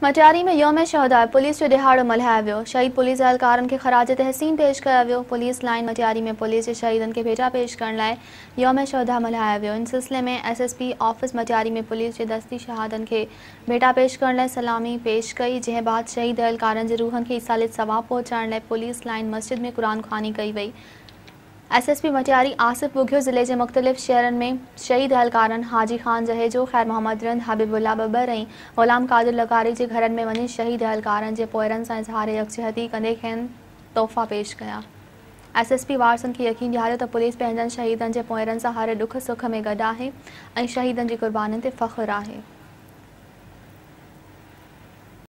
मटियारी में योम शहदाء पुलिस जो ॾिहाड़ो मल्हायो वियो। शहीद पुलिस एहलकारनि खे ख़राज तहसीन पेश कयो वियो। पुलिस लाइन मटियारी में पुलिस जे शहीदनि खे भेटा पेश करण लाइ योम शहदाء मल्हायो वियो। इन सिलसिले में एसएसपी ऑफिस मटियारी में पुलिस जे दस्ती शहादनि खे भेटा पेश करण लाइ सलामी पेश कई, जंहिं बाद शहीद एहलकारनि जे रूहनि खे ईसालियत सवाब पहुचाइण लाइ पुलिस लाइन मस्जिद में क़ुरान ख़्वानी कई वई। एसएसपी मटियारी आसिफ बुघियो ज़िले के मुख़्तलिफ़ शहरनि में शहीद एहलकारनि हाजी खान जहेजो, खैर मोहम्मद रंद, हबीबुल्ला बबर ऐं ग़ुलाम कादिर लकारी जे घरनि में वञी शहीद एहलकारनि जे पोयरनि सां इज़हार यकजहती कंदे खेनि तोहफ़ा पेश कया। एसएसपी वारसनि खे यकीन ॾियारियो त पुलिस पंहिंजनि शहीदनि जे पोयरनि सां हर ॾुख सुख में गॾु आहे ऐं शहीदनि जी क़ुर्बानीनि ते फ़ख़्रु आहे।